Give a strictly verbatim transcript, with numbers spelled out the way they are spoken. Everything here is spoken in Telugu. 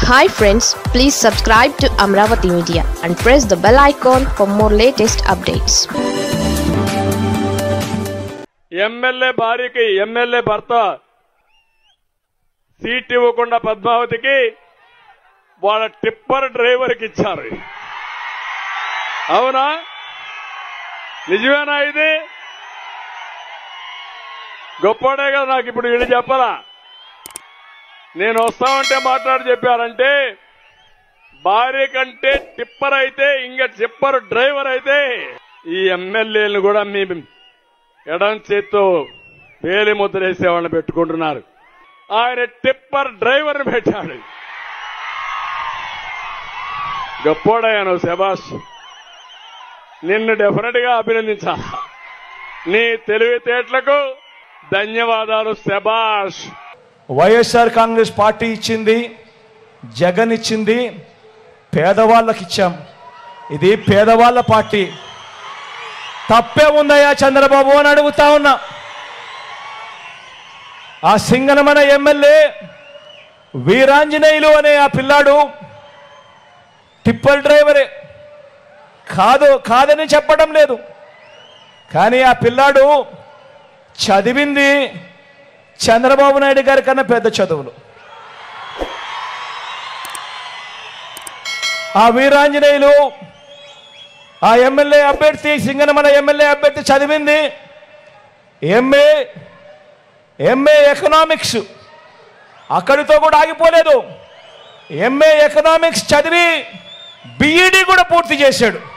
Hi friends, please subscribe to Amravati Media and press the bell icon for more latest updates. MLA భార్యకి ఎమ్మెల్యే భర్త సీట్ ఇవ్వకుండా పద్మావతికి వాళ్ళ టిప్పర్ డ్రైవర్కి ఇచ్చారు. అవునా? నిజమేనా? ఇది గొప్పడే కదా. నాకు ఇప్పుడు వీళ్ళు చెప్పాలా? నేను వస్తామంటే మాట్లాడి చెప్పారంటే భార్య కంటే టిప్పర్ అయితే ఇంకా టిప్పర్ డ్రైవర్ అయితే ఈ ఎమ్మెల్యేలను కూడా మీ ఎడం చేత్తో వేలి ముద్రేసేవాళ్ళని పెట్టుకుంటున్నారు. ఆయన టిప్పర్ డ్రైవర్ని పెట్టాడు. గొప్పోడయ్యాను. శభాష్. నిన్ను డెఫినెట్ గా అభినందించాలి. నీ తెలివితేటలకు ధన్యవాదాలు. శభాష్. వైఎస్ఆర్ కాంగ్రెస్ పార్టీ ఇచ్చింది, జగన్ ఇచ్చింది, పేదవాళ్ళకి ఇచ్చాం. ఇది పేదవాళ్ళ పార్టీ. తప్పే ఉందయ్యా చంద్రబాబు అని అడుగుతా ఉన్నా. ఆ సింగనమన ఎమ్మెల్యే వీరాంజనేయులు అనే ఆ పిల్లాడు టిప్పర్ డ్రైవరే. కాదు కాదని చెప్పడం లేదు, కానీ ఆ పిల్లాడు చదివింది చంద్రబాబు నాయుడు గారి కన్నా పెద్ద చదువులు. ఆ వీరాంజనేయులు ఆ ఎమ్మెల్యే అభ్యర్థి, సింగనమల ఎమ్మెల్యే అభ్యర్థి చదివింది ఎంఏ ఎంఏ ఎకనామిక్స్. అక్కడితో కూడా ఆగిపోలేదు. ఎంఏ ఎకనామిక్స్ చదివి బిఈడి కూడా పూర్తి చేశాడు.